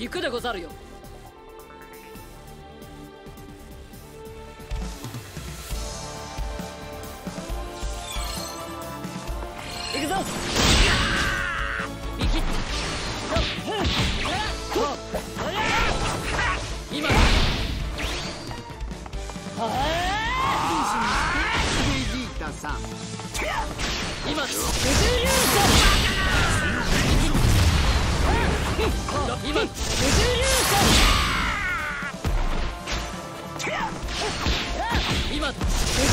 行くでござるよ。行くぞ。右。今だ。 ベジータさん。 今だ。今だ。今だ。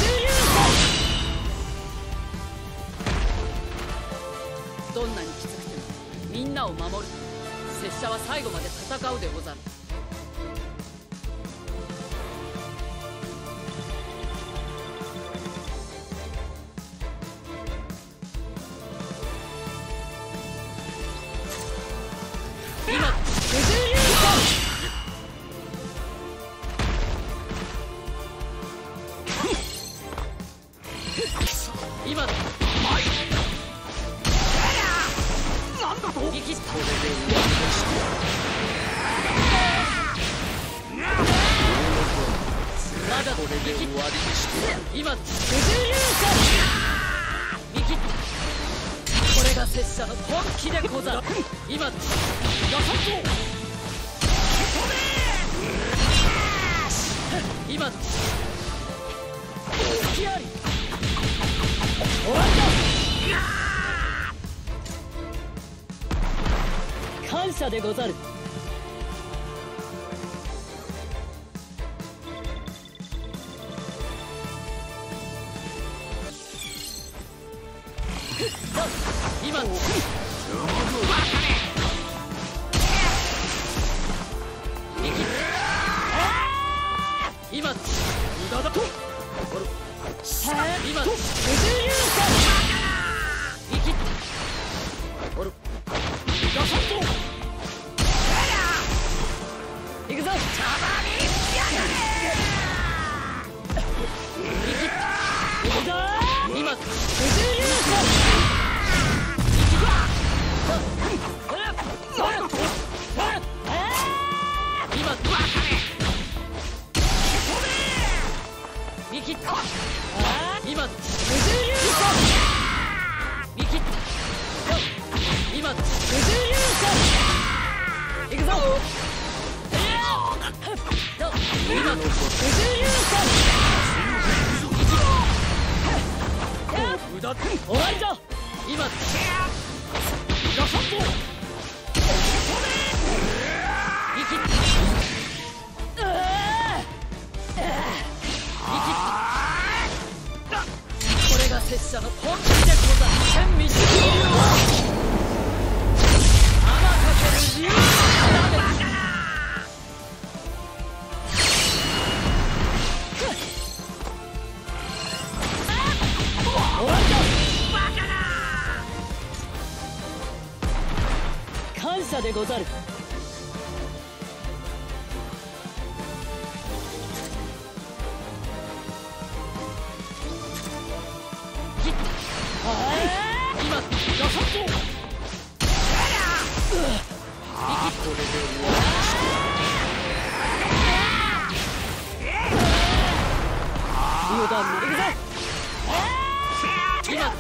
どんなにきつくてもみんなを守る。拙者は最後まで戦うでござる。今だ。今だ。なんだと生きった。まだこれで終わりにして。今だ。生きった。これが拙者の本気でござる。今だ。今だ。隙あり。終わりだ。感謝でござる。今だ。今だ。無駄だと。今だ。生きった。おる。ガサッと。行くぞ。今だ。見切った。今だ。見切った。今だ。行くぞ。今だ。無駄。終わりだ。今だ。ガサッと。見切った。これが拙者の本気でござる。千道流は天かける竜だめ。終わりだ。感謝でござる。今ガサッと。これで終わり。油断も。行くぞ。今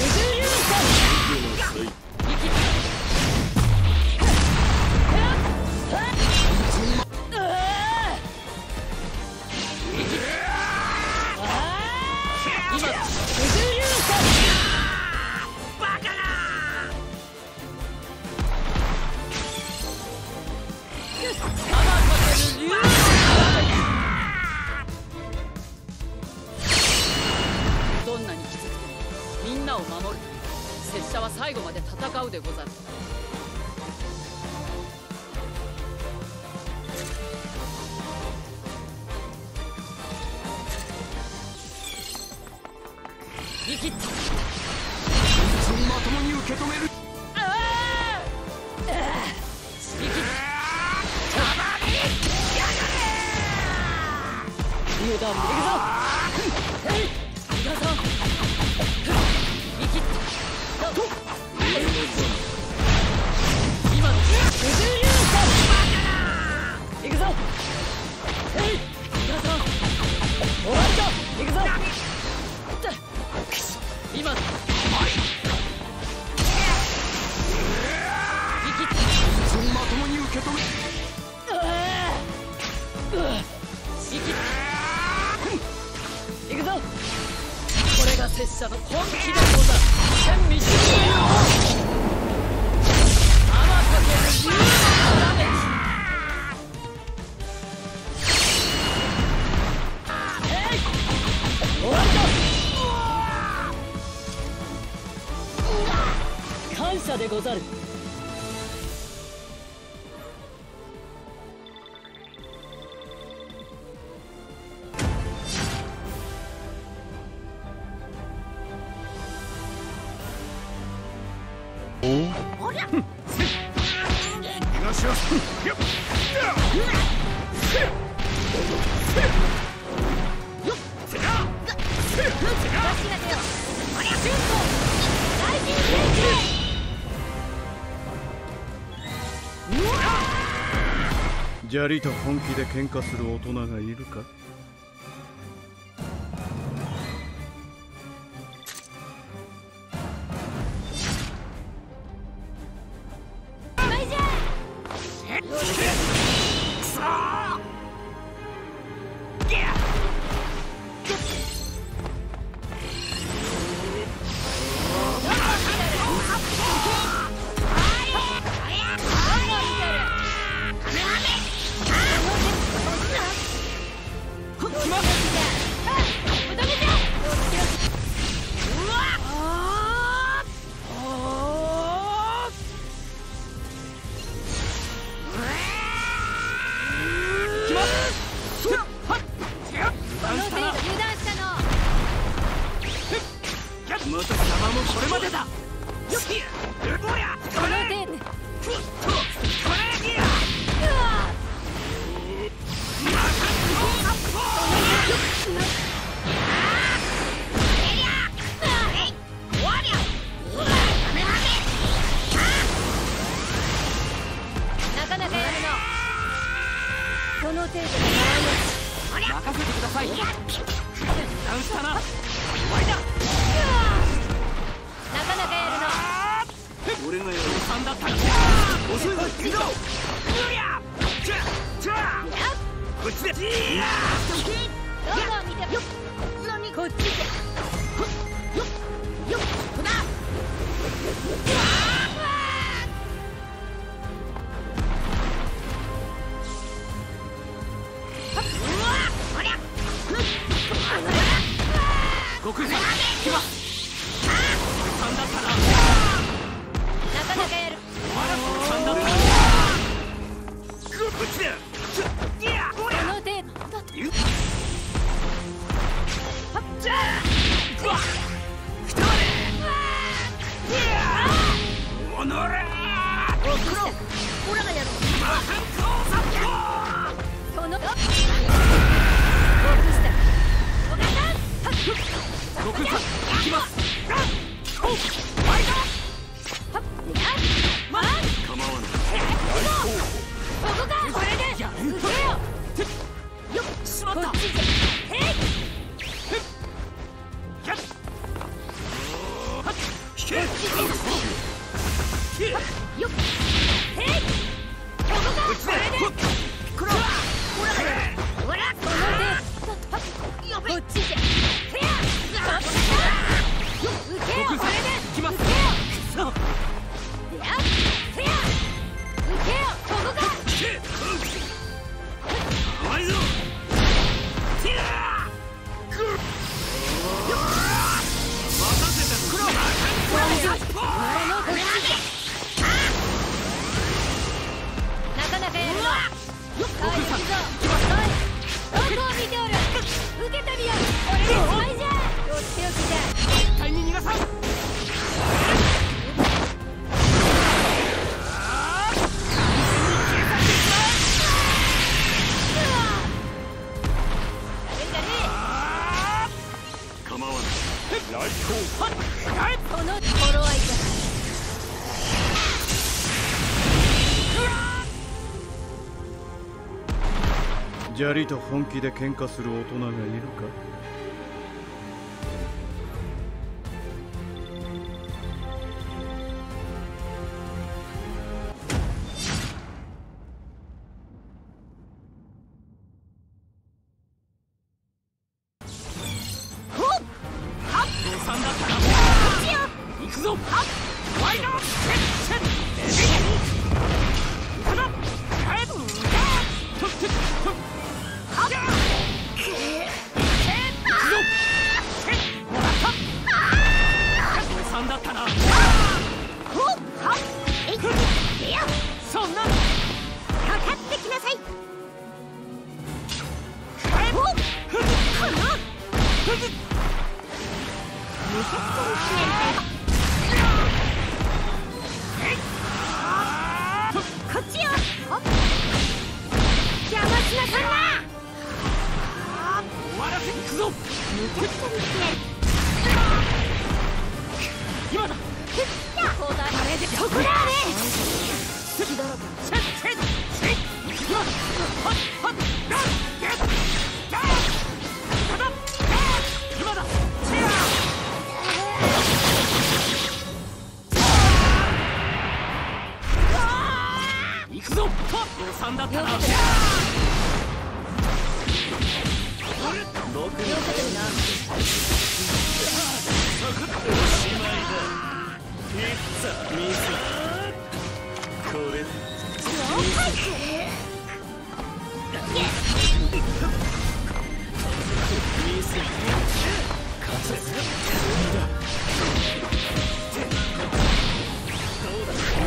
どんなにきつくてもみんなを守る。拙者は最後まで戦うでござる。生きった。 まともに受け止める。 油断も。行くぞ。皆さん。生きった。今だ。 今だ。 まともに受け止め。 行くぞ。これが拙者の本気でござる。千未知のよ天かける竜のダメージ。終わりだ。感謝でござる。 砂利と本気で喧嘩する大人がいるか？砂利と本気で喧嘩する大人がいるか？ さんだったな。行くぞ。ワイドセッセッただ帰る。とってはっ行くぞ。もらったさんだったな。ほっはっえいやそんなかかってきなさい。帰る。かなこっちよ。邪魔しなさいな。終わらせに行くぞ。むちゃくちゃにしてやる。今だ。ここだ。これでここだね。隙だらけ。今だ。はっはっランゲッダー今だ。行くぞ。誤算だったな。僕におしまいだ。ピッツァ水これで水風だ。どうだ水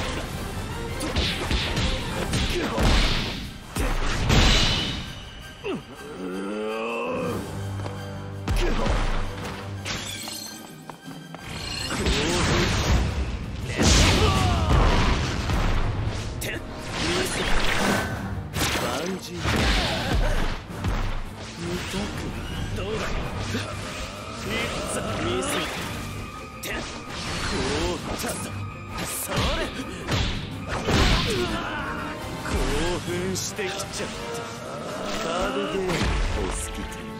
してきちゃった。カードゲームお好き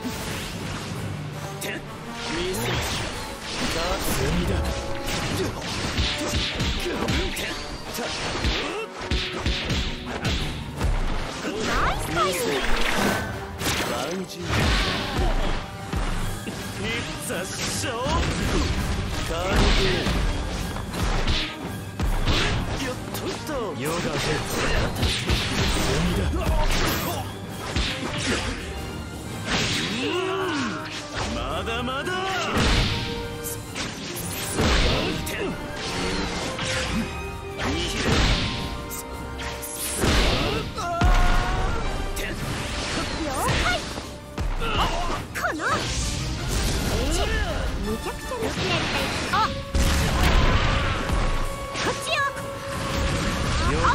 てミスカードだ。ナイスタイム。バンジーピッツァショーカードゲームよっとっとヨガフェッまだまだむちゃくちゃにしてやりたい。あこっちよ。ヨガで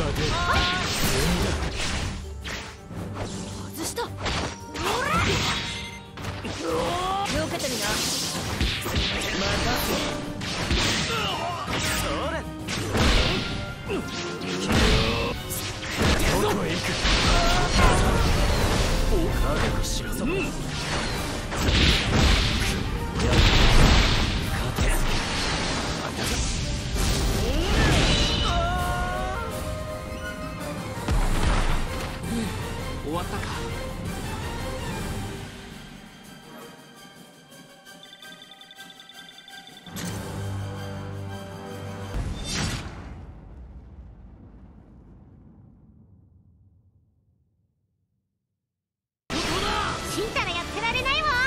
外した。気を受けてみな。任せ。それ。どこへ行く。覚悟しろ。終わったか。死んだらやってられないわ。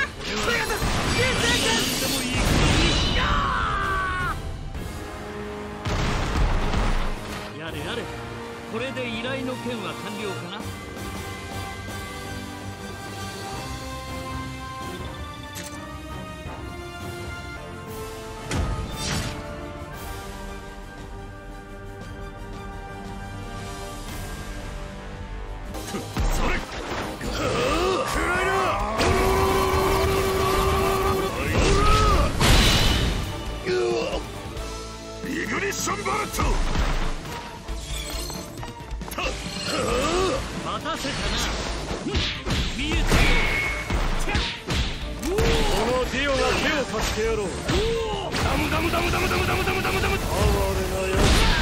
やれやれ。これで依頼の件は完了かな。待たせたな。見えた。このディオが手を貸してやろう。ダムダムダムダムダムダムダムダムダム。哀れなや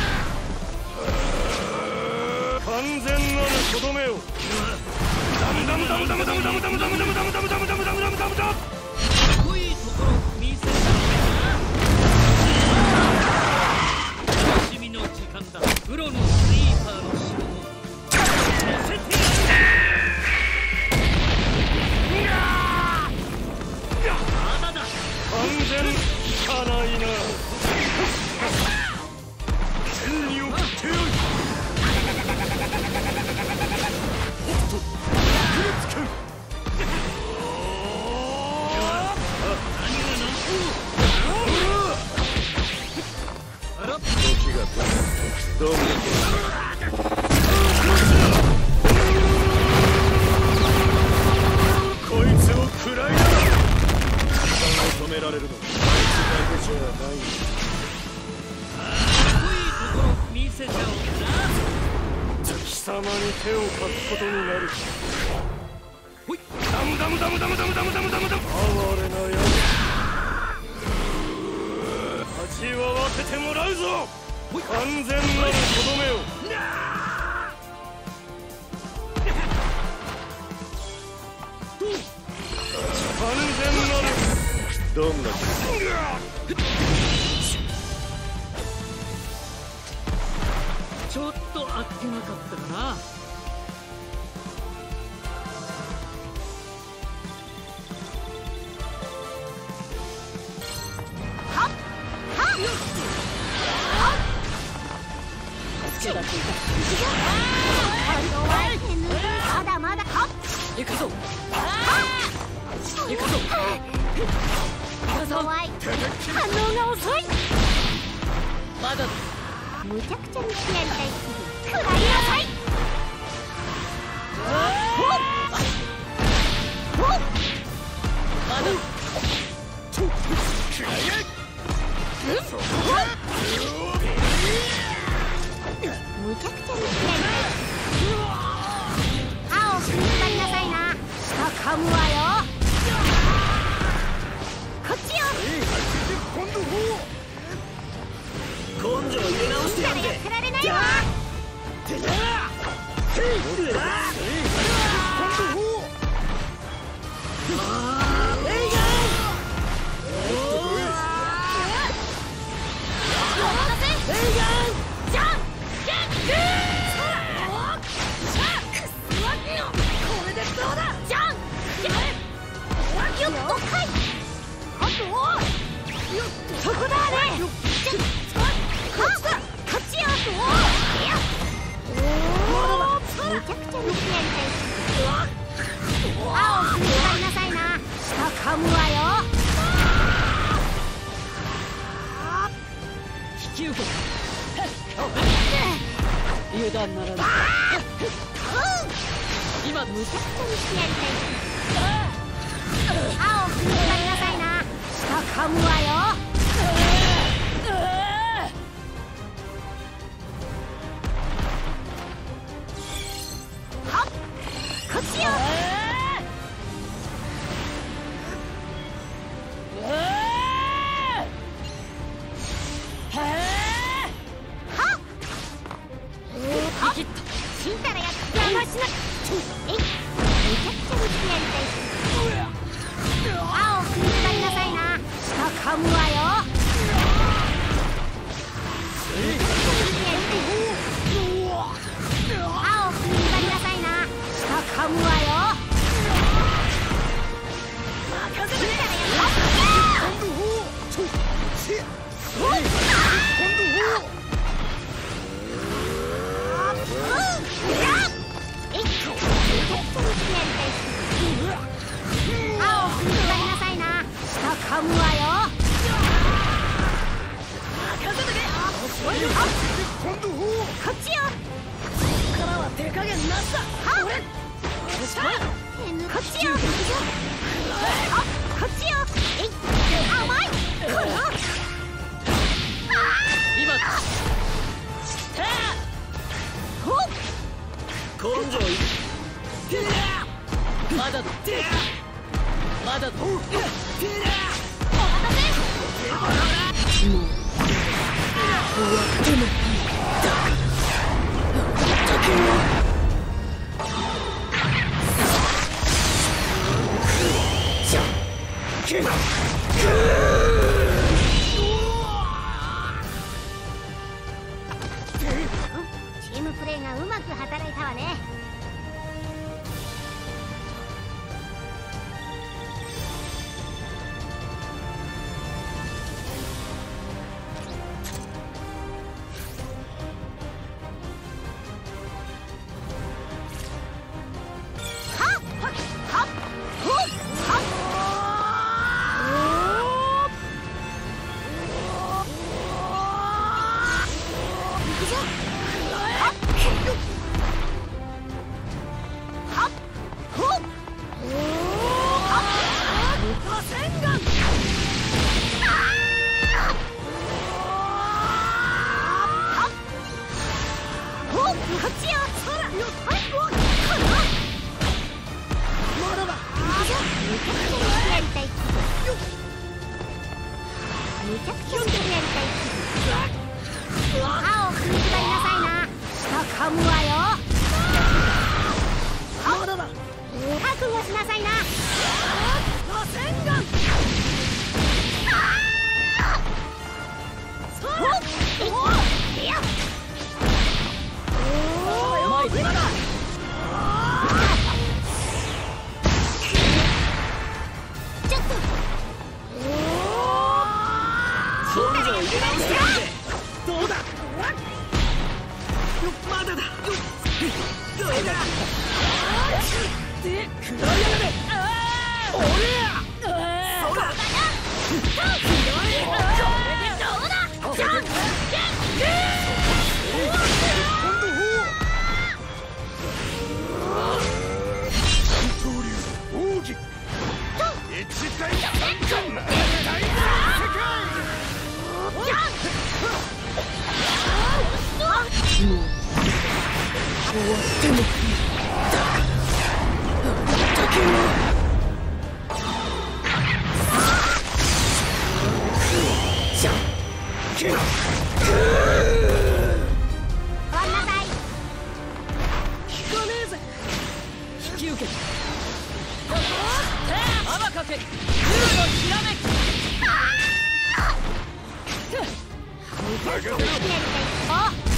つ。完全なるとどめを。ダムダムダムダムダムダムダムダムダムダムダムダムダムダムダムダムダム。かっこいいところ見せた。 いな。天に送ってやる。おっとグレッツ君。時が経つとどうもこいつを食らいな。時間を止められるのはあいつだけじゃない。 見せちゃおうかな。 貴様に手を貸すことになる。ほい、ダムダムダムダムダムダムダムダムダム。哀れなやつ。味わわせてもらうぞ。完全なるとどめを。完全なるどんなちょっとあっけなかったかな。 助けがついた。 まだまだか。 行くぞ。行くぞ。 怖い。反応が遅い。 まだむちゃくちゃにしてやりたい。食らいなさい。 まだむちゃくちゃにしてやりたい。歯を踏ん張りなさいな。下噛むわよ。こっちよ。 根性入れ直してやんで。 やってられないわ。そこだね。こっちよ。めちゃくちゃにしてやりたい。歯を踏ん張りなさいな。下噛むわよ。 引き受け。油断ならない。今むちゃくちゃにしてやりたい。歯を踏ん張りなさいな。下噛むわよ。こっちよ。死んだらやっ邪魔しな。えい、めちゃくちゃにしてやりたい。歯を踏ん張りなさいな。下噛むわよ。歯を踏ん張りなさいな。下噛むわよ。噛むわよ。こっちよ。 からは手加減なしだ。 こっちよ。こっちよ。甘い。 今根性まだだ。まだだ。 チームプレーがうまく働いたわね。 めちゃくちゃ見てやりたい。歯を踏みしばりなさいな。舌噛むわよ。まだだ。覚悟しなさいな。螺旋丸。そうだ。おいや。おお。今だ。ちょっと。根性入れ直してやるぜ。どうだ。まだだ。どうだ。で、くらいやがれ。おりゃ。そうだ。これでどうだ。じゃんけん。二刀流奥義。一対三冠。大世界。じゃん。もう終わってもいい。だけはじゃんけん。ごめんなさい。聞かねえぜ。引き受けた。 泡かけ竜のひらめき。 めちゃくちゃ見てやりたい。あっ。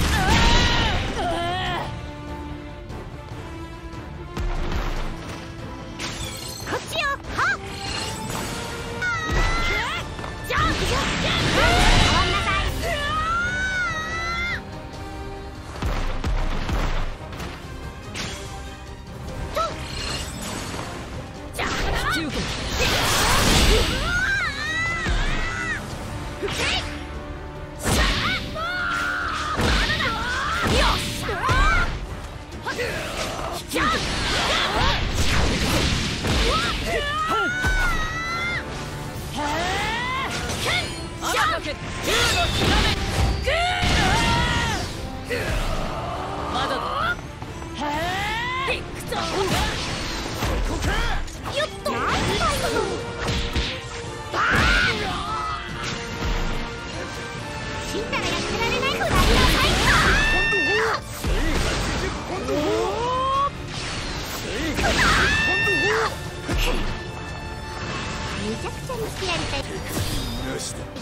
こっちよ。はっ。じゃん。ごめんなさい。じゃあ引き受けた。まだだ。ビクトー。 ここか。 よっと。なんだよ。死んだらやってられないほどありなさいか。 今度めちゃくちゃにしてやりたい。 よしだ。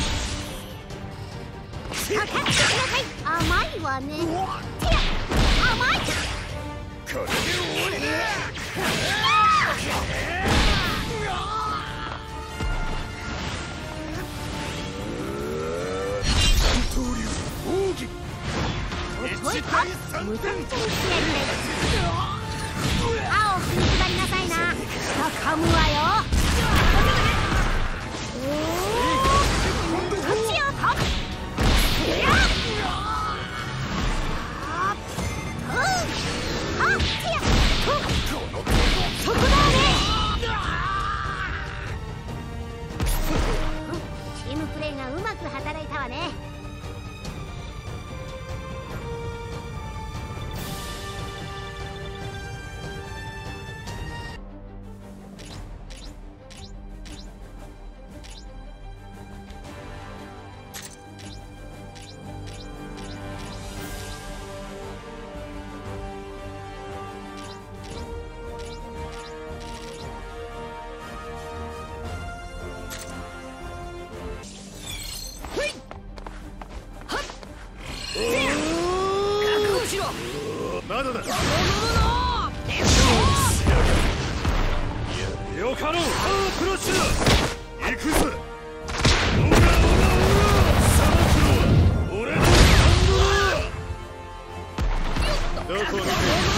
かかってください。甘いわね。てや、甘い。 これで終わりだ。二刀流奥義。 一対三。むちゃくちゃにしてやりたい。歯を踏みしばりなさいな。舌噛むわよ。こっちよ。はっ。そこだね。チームプレーがうまく働いたわね。 まだだ。よかろう。プロッシュだ。行くぞ。さばくのは俺のハンドだ。どこにいる。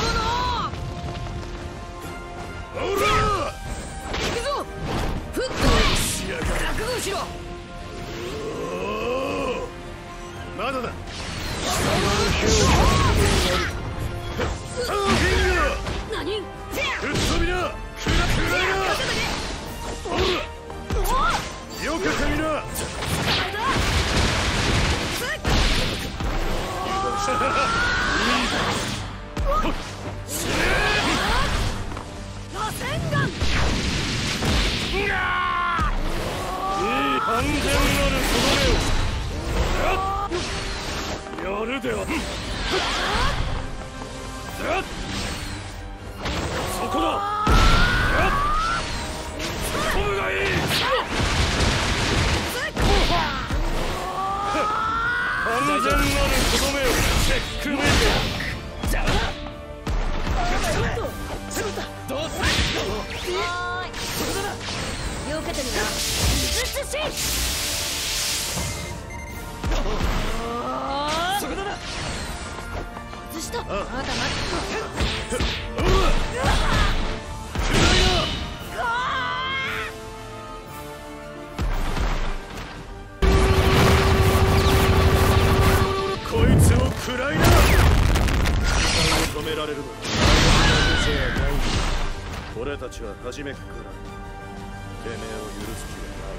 ほら。 行くぞ。フッと仕上がる。 覚悟しろ。 まだだ。 何？ ぶっ飛びだ。くらいな。ほら。よくかみな。 螺旋丸。 いい安全なるぞ。 めよ。やるでは。そこだ。飛ぶがいい。完全なるとどめをチェックメイト。じゃあどうする。 よけてみな。美しい。 そこだな。 外した。まだ待ってこいつを食らいな。止められるのはじゃない。俺たちは初めっからてめえを許す気はない。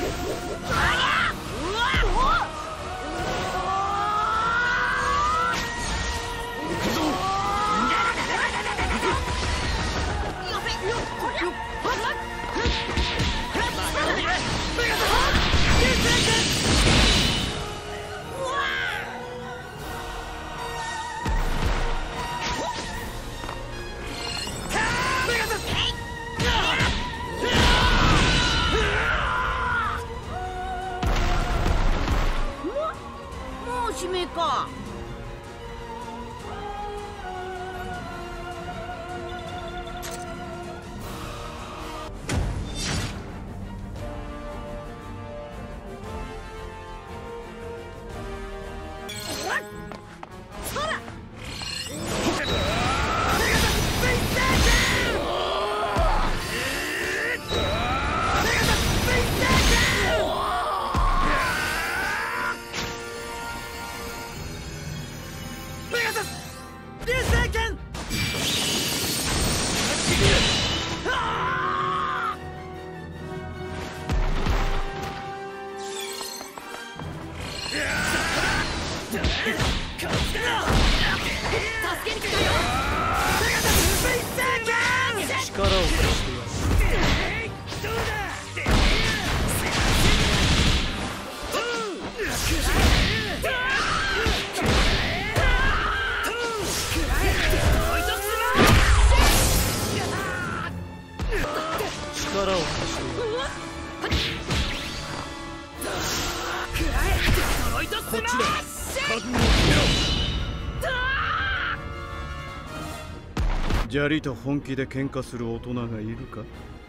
砂利と本気で喧嘩する大人がいるか？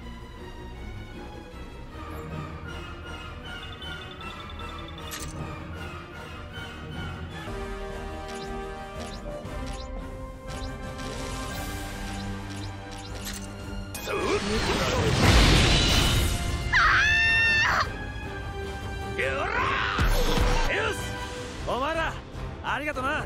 お前らありがとな。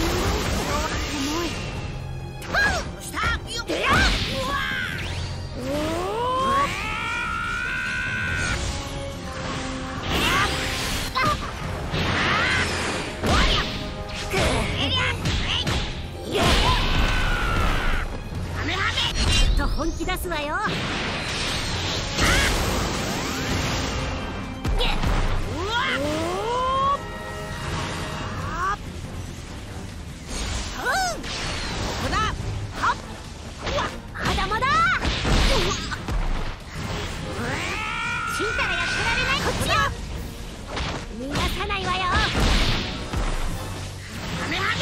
おと本気出すわよ。まだ死んだらやってられない。こっちよ。逃がさないわよ。ハメハメ。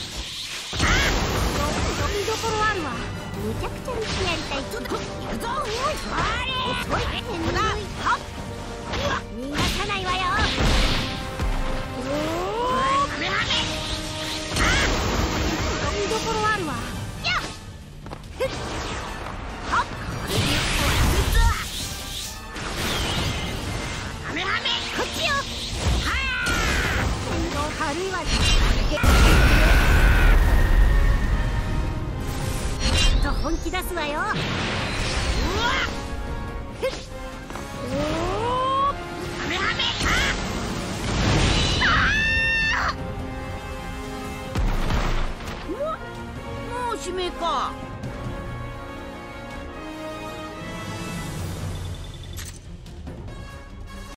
見どころあるわ。むちゃくちゃにしてやりたい。ちょっと行くぞ。おい、あれ。遅い。こだ。はっ。逃がさないわよ。ハメハメ。見どころあるわ。やっ。軽いわ。と本気出すわよ。うわっ。おお。ハメハメ。もう指名か。